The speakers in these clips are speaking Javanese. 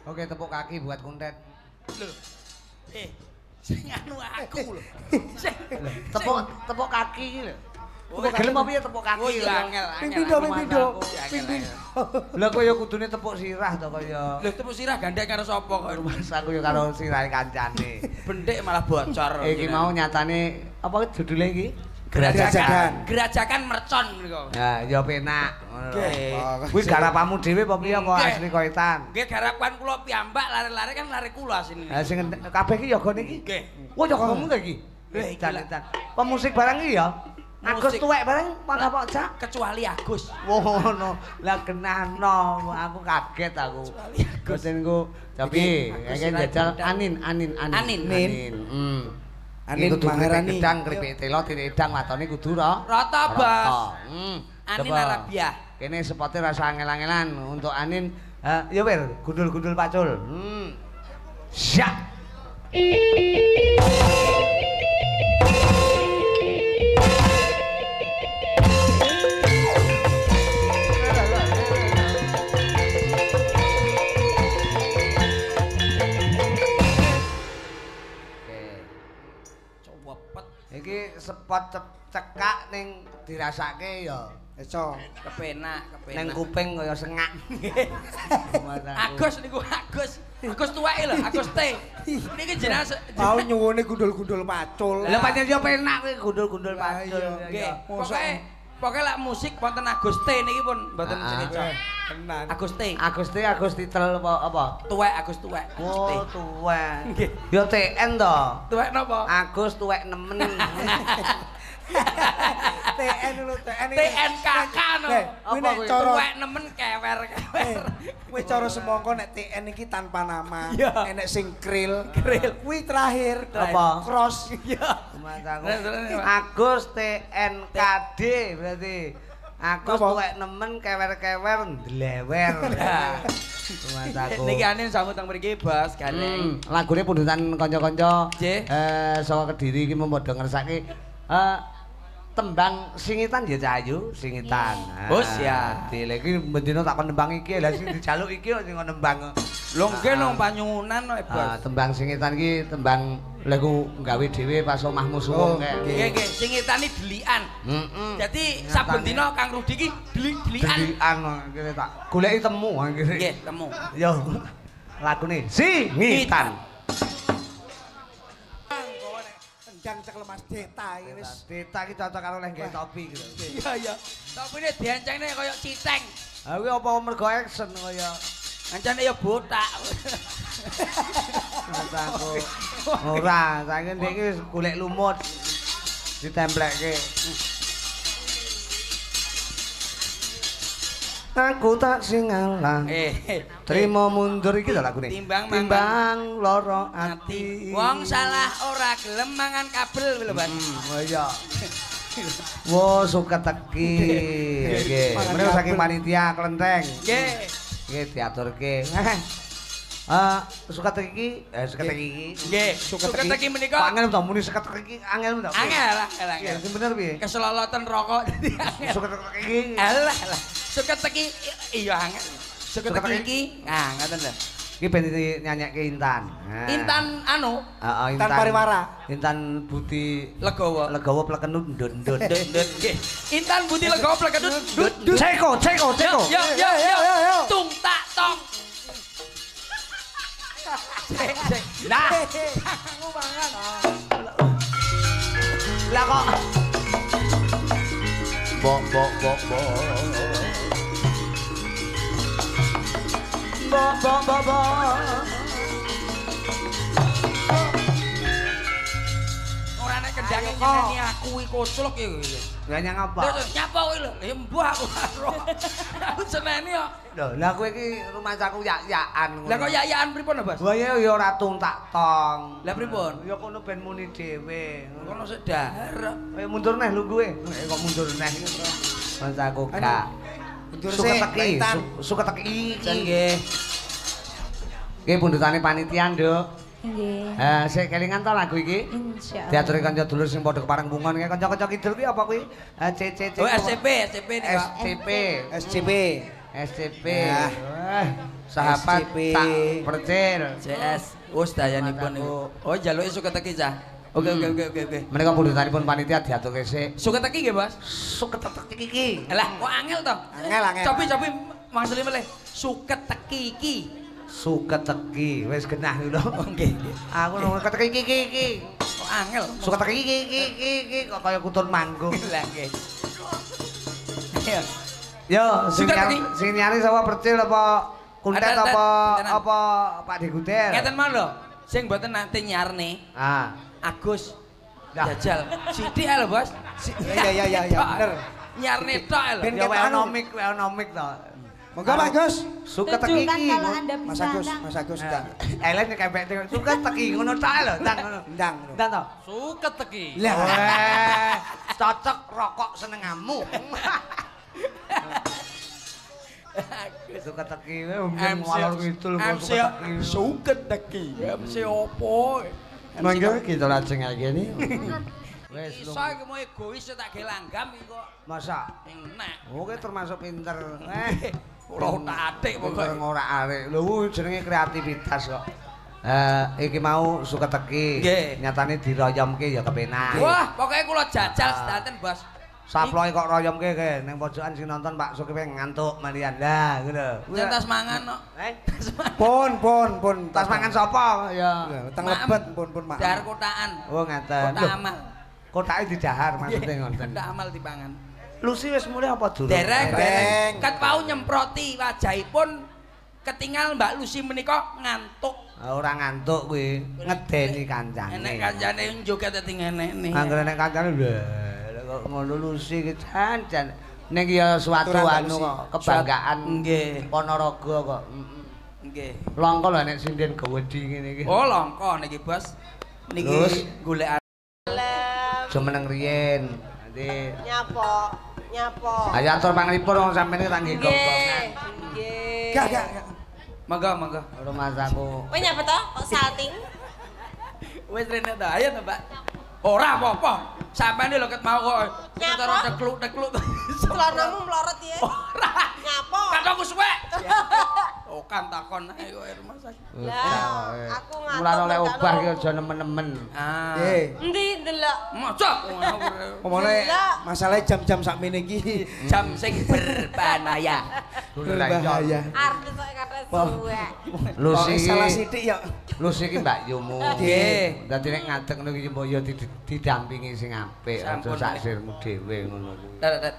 Oke, tepuk kaki buat Kuntet. Loh. Sing anu aku lho. Tepuk kaki iki lho. Tepuk gelem apa ya tepuk kaki. Oh iya angel. Pindho. Lah kok ya kudune tepuk sirah to kaya. Lho tepuk sirah gandeng karo sapa kok? Mas aku ya karo sirahe kancane. Bendhik malah bocor. Iki mau nyatane apa judule iki? Gerajakan mercon niku. Ya, ya penak ngono lho. Nggih. Kuwi garapamu dhewe apa piye apa asli koitan? Nggih garapan kula piyambak lare-lare kan lare kula sini. Ha sing kabeh iki yogane iki. Nggih. Wah yogamu ta iki? Dan. Pemusik barang iki ya. Agus tuwek bareng apa Cak? Kecuali Agus. Wono. Lah genahno aku kaget aku. Gotengku tapi kayak jajal anin. Anin mangerani gedang kripik telo tiridang watone kudu rata bas. Anin Arabia. Kene sepote rasa angel-angelan untuk Anin. Ya wir, gundul-gundul pacul. Syak. Iki sepot cekak ning dirasake ya. Eco. Kepenak. Ning kuping kaya sengak. Agus niku Agus. Agus tuweke lho, Agus T. Niki jenengan mau nyuwune gundul-gundul pacul. Lah pancen yo penak kuwi gundul-gundul pacul. Nggih. Pokoke lak musik wonten Agus T niki pun mboten sekeca. Tenan. Agus T. Agus titel apa? Tuwek Agus tuwek. Oh, tuwek. Yo TN to. Tuwek napa? Agus tuwek nemen. TN lho, TN iki. TNKK no. Kuwi nek cara tuwek nemen kewer. Kuwi cara semangka nek TN iki tanpa nama. Iya. Enek sing kril. Kuwi terakhir. Apa? Cross. Iya. Agus TNKD berarti. Agus tuwek nemen kewer-kewer ndlewer. Masaku. Niki Anin sambut teng mriki Bas Ganeng. Lagune pundutan kanca-kanca Nggih. Saka Kediri iki padha ngersake tembang singitan ya Cahayu, singitan. Bos ya. Dile iki bendina tak kon nembang iki lha sing dijaluk iki kok sing nembang. Lho nggih nang Panyuwunan kok Bos. Tembang singitan iki tembang legu nggawe dhewe pas omahmu suwung kae. Nggih, singitane delikan. Dadi saben dina Kang Rudi iki delikan. Delikan kene tak goleki temu kene. Nggih, temu. Yo. Lagune singitan. Tendang cekel Mas Deta iki wis. Deta iki cocok karo leh topi gitu. Iya. Topine diencengne kaya citeng. Ha kuwi apa mergo action kaya Ancane ya botak. aku. Ora, saiki ndek iki wis golek lumut. Ditemplekke. Aku tak sing ngalah. Trimo mundur iki lho lagune. Timbang loro ati. Wong salah ora gelem mangan kabel lho, Bas. Oh iya. Wo suka teki. Nggih. Menawa saking panitia Klenteng. Nggih. Nggih diaturke. Suka teki iki. Nggih, suka teki menika. Angel to muni suka teki angel to. Angel. Iya, sing bener piye? Keseloloten rokok dadi angel. Suka teki. Alah. Suka teki iya angel. Suka teki iki. Nah, ngoten lho. Iki ben nyanyekke Intan. Intan anu? Heeh, Intan Pariwara. Intan Budi Legowo. Legowo plekenut ndut-ndut. Nggih. Intan Budi Legowo plekenut ndut. Ceko. Yo. Tung tak tong. Nah, Aku mangan. lah kok. Bo. Ora nek kendange nyeneni aku iki koclok iki. Nyang apa? Lho nyapa kowe lho. Ya mbuh aku karo. Aku seneni kok. Lho, lah kowe iki rumasaku yak-yakan. Lah kok yak-yakan pripun, Bas? Wah ya ora tuntak tong. Lah pripun? Ya kono ben muni dhewe. Kono sik dahar. Ayo mundur neh lu kowe. Kok mundur neh iki. Rumasaku gak. Mundur Suka sik, teki. Intan. Suka teki. Nggih. Nggih pundutane panitia, Nduk. Nggih. Sik kelingan to lagu iki? Insyaallah. Diaturi kanca dulur sing padha kepareng bungon kae kanca-kanca kidul kuwi apa kuwi? Oh SCP nika. SCP. SCP. SCP. Ya. Wah, sahabat SCP. tak percil. CS. Wis dayanipun niku. Oh, jaluke suket teki cah. Oke. Menika pundutanipun panitia diaturke sik. Suket teki nggih, Bos? Suket teki iki. Lah, kok angel to? Angel. Cobi maksudnya meleh. Suket teki iki. Suket teki wis genah lho. Oh, nggih. Aku suket teki iki. Kok angel? Suket teki iki kok kaya kutun manggung. Lah nggih. Yo, Suket teki. sing nyari sapa percil apa kuntet apa Pak Diguter? Ngeten mau lho. Sing mboten nate nyarne. Ah. Agus Dah. jajal. Sithik ae lho, Bos. Iya, bener. Nyarne tok ae lho. Ben Ya ketok weonomik to. Monggo Pak Gus. Suket teki Tunjukkan iki. kalau Anda bisa. Mas Agus ndang. Elen kepek suket teki ngono tok lho, ndang ngono. Ndang. Ndang to. Suket teki. Lah. Weh, cocok rokok senengamu. Suket teki mungkin ngalor kidul kok suket teki. Suket teki. MC opo? Mangga kita lajeng ngene. Wes Iso iki mau egois tak ge langgam iki kok. masa Enak. oke termasuk pinter. Ora tak atik pokoke. Ora arek. Lho jenenge kreativitas kok. Iki mau suket teki. Nggih. Nyatane diroyomke ya kepenak. Wah, pokoknya kula jajal sedanten, Bos. Saploke kok royomke ke ning pojokan sing nonton Pak Suki pengen ngantuk malian. Lah, ngono. Centas mangan kok. Pun. Tas mangan sapa? Ya. Teng lebet pun Mak. Dahar kotaan. Oh, ngaten. Kota amal. Kotake didahar maksudnya ngoten. Kota amal dipangan. Lucy wis mulai apa durung? Dereng. Kat pau nyemproti wajahipun ketinggal Mbak Lucy menika ngantuk. Ora ngantuk kuwi, ngedeni kancane. Enek kancane njoget dadi ngenekne. Angger nek kancane lho kok ngono Lucy ki jan. Ning ya suatu anu kok kebanggaan Nggih. Ponorogo kok. Nggih. Longko lho nek sinden gawedi ngene iki. Oh, longko niki, Bos. Niki Terus? golek Jumeneng riyen. Nanti Nyapo. ayo atur panglipur wong sampeyan tak nggih gonggongan. Nggih. Gak. Monggo. Rumah aku. Kowe nyapa to? Kok salting? Wis rene ta, ayo to, Mbak. Ora apa-apa. Sampeyan lho ket mau kok cara tekluk-tekluk. Celanamu mlorot ya. Ora. Nyapo? Katongku suwek. Oh, kan takon ae kok rumah sakit. Lah, aku ngantuk. Mulane oleh obah ki aja nemen-nemen. Ah. Nggih. Endi ndelok? Mosok Omone masalahnya jam-jam sakmene iki jam sing berbahaya. berbahaya. Artis kok kata suwek. Lucy iki Salah sithik ya. Lucy iki Mbak Yumu. Nggih. Dadi nek ngadeg ngono iki mbok ya didampingi sing apik, aja Sampun, sak sirmu dhewe ngono kuwi.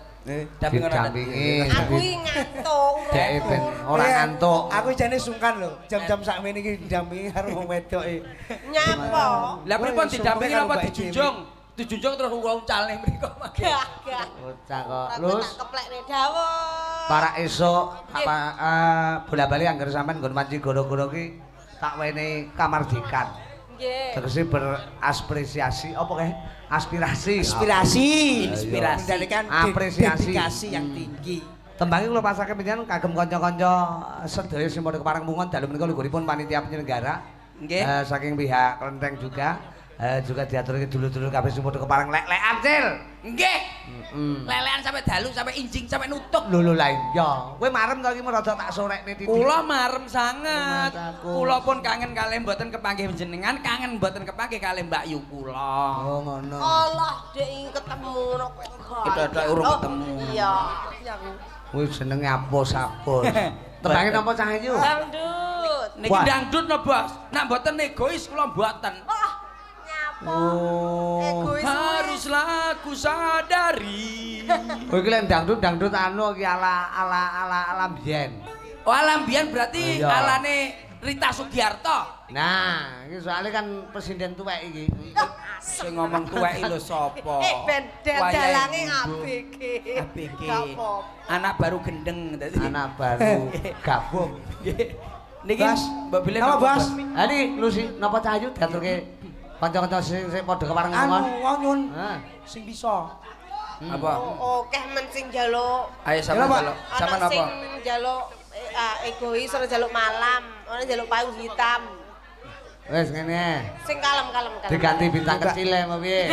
Dampingi. Aku iki ngantuk. Dek ben ora ngantuk. Aku jane sungkan lho, jam-jam sakmene iki didampingi karo wong wedoke. Nyapo? Lah pripun didampingi Karo apa Mbak dijunjung? Dijunjung terus uncalne mriko mangke. Gak. Bocah kok. Aku Lus tak keplekne dawuh. para esuk apa bola-bali anggar sampean nggon manci goro-goro ki tak wenehi kamardikan. Nggih. Tegese beraspirasi apa kae? Aspirasi. Inspirasi. Mendalikan Apresiasi. dedikasi yang tinggi. Tembangi kula pasake panjenengan kagem kanca-kanca sedaya sing padha kepareng mungon dalu menika lungguhipun panitia penyelenggara. Nggih. Saking pihak Klenteng juga juga diaturke dulur-dulur kabeh sing padha kepareng lek-lekan Cil. Nggih. Lelean sampai dalu sampai injing sampai nutup. Lho lah iya. Kowe marem to iki rada tak sorekne titik. Kula marem sanget. Rumahku. Kula pun kangen kalih mboten kepanggih jenengan, kangen mboten kepanggih kalih Mbak Yu kula. Oh ngono. Allah, dek ingin ketemu no kowe. Kita urung ketemu. Iya. Kuwi jenenge apus-apus. Tembangi napa Cah Ayu? Dangdut. Niki dangdut no, Bos. Nak mboten egois kula mboten. Wah, nyapo? Oh. Egois. Haruslah ku sadari. Kowe iki lek dangdut anu iki ala mbiyen. Oh, alambian berarti Iya. alane Rita Sugiarto. Nah, iki soalnya kan presiden tuwek iki. Sing ngomong tuwek lho sapa? Ben dalange ABG. ABG. Gak apa. Anak baru gendeng dadi. Anak baru gabung. Niki Bas, Mbak Bilen apa, Bas? Ha iki Lucy napa Cah Ayu diaturke kanca-kanca sing padha kepareng Anu, ngon. wong nyun Hah. sing bisa. apa? Oke men sing njaluk. Ayo sama Pak. jaluk. Sama Ana sing apa? njaluk egois ora njaluk malam, ana njaluk payung hitam. Wis ngene. Sing kalem. Diganti bintang kecil ya mau piye?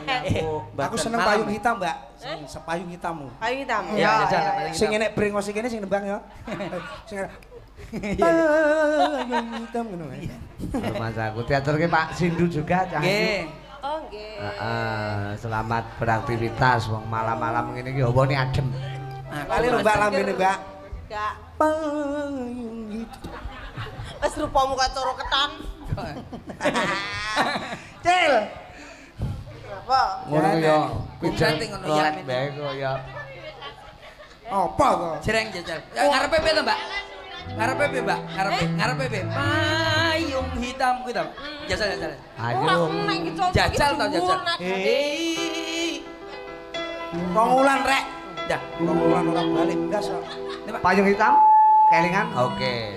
Aku seneng payung hitam, Mbak. Sing sepayung hitammu. Payung hitam. Iya, jajal. Sing enek brengos iki kene sing nembang ya. Sing Payung hitam ngono. Mas aku teater ki Pak Sindu juga cah. Nggih. Oh nggih. Selamat beraktivitas wong malam-malam ngene iki hawane adem. Kali lho Mbak lambene Mbak. Enggak. Payung hitam. Wis rupamu kaya coro ketan. Cil. Apa? Ngono ya. Kucing ngono ya. Bae kok ya. Apa kok? Jereng jajal. Ngarepe piye to, Mbak? Ngarepe piye, Mbak? Ngarepe piye? Payung hitam kuwi to. Jajal. Ayo. Jajal to jajal. Pengulan rek. Dah. Pengulan orang balik gas kok. Payung hitam kelingan. Oke.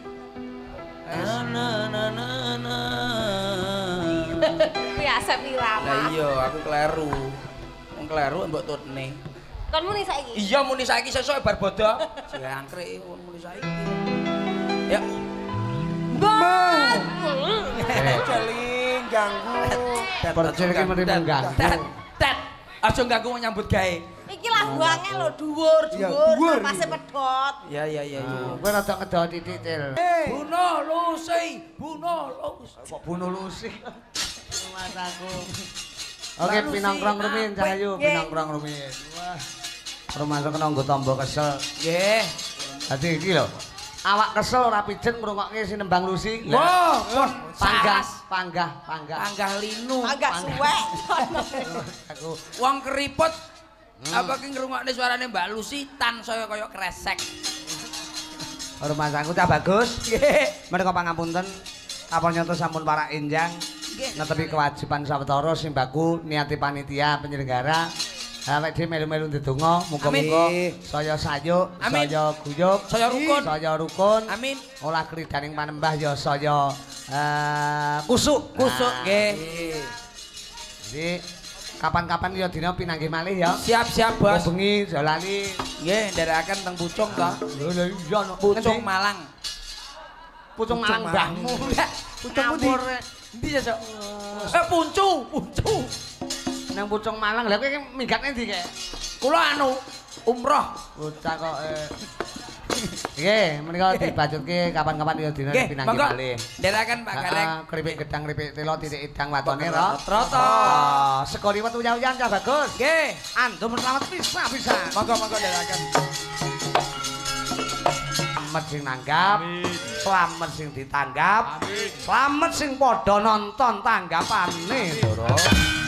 Kuwi Asep Irama. Lah iya, aku kleru. Wong kleru mbok tutne. Kon muni saiki. Iya muni saiki sesuk bar bodho. Jangkrik muni saiki. Ya. Mbak. Celing ganggu. Percil iki mesti mengganggu. Tet. Aja ganggu nyambut gawe. Iki lagu angel lho dhuwur, Iya, dhuwur. napase pedhot. Ya. Kowe rada ngedot titik Cil. Bunuh Lucy. Kok bunuh lusi. Mas aku. Oke, pinongkrong rumin Cahayu, pinongkrong rumin. Wah. Rumah kena nggo tombo kesel. Nggih. Dadi iki lho. Awak kesel ora pijen ngrungokke sinembang Lucy. Wah, Panggah linu. Agak suwek. Aku Wong keriput apa ki ngrungokne suarane Mbak Lucy tansaya kaya kresek. rumah aku cah bagus. Nggih. Menika pangapunten kapanyoto sampun para enjang netepi kewajiban sawetara simbaku niati panitia penyelenggara. Awake dhewe melu-melu ndedonga muga-muga saya sayuk, Amin. saya guyub, Saya rukun. saya rukun. Amin. Olah kridaning panembah ya saya kusuk. Nggih. Jadi kapan-kapan ya dina pinanggih malih ya. Siap, Bos. Bengi jalani. Nggih, nderekaken teng Pucung to. Lho iya no. Pucung Malang. Pucung Malang mbahmu. Pucung pundi? Endi ya, Sok? Puncu. Nang Pucung Malang lha kowe minggat endi kek? Kula umroh. Bocah kok nggih, menika dibajutke kapan-kapan ya dina pinanggih malih. Ndherekaken Pak Gareng. Keripik gedang, keripik telo, titik idang watone ro. Troto. Sego liwet uyah-uyah cah bagus. Nggih. Antum selamat bisa. Monggo ndherekaken. Selamat sing nanggap, selamat sing ditanggap, selamat sing padha nonton tanggapane, Loro.